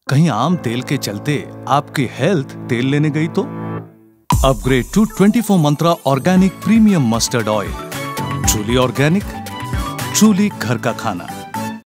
कहीं आम तेल के चलते आपकी हेल्थ तेल लेने गई तो? Upgrade to 24 Mantra organic premium mustard oil. Truly organic, truly घर का खाना।